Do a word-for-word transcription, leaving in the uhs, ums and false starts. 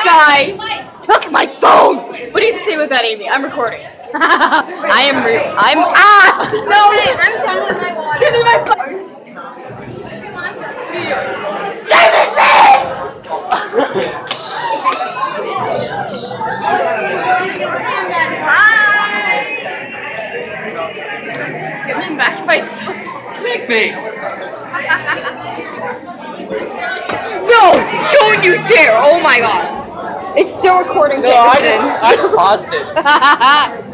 guy took my phone. What do you have to say about that, Amy? I'm recording. I am. Re I'm. Ah! No! I'm done with my water. Give me my phone. Jameson! Give me back my phone. Make me. No! Don't you dare! Oh my god! It's still recording, No, Jameson. I just, I just paused it.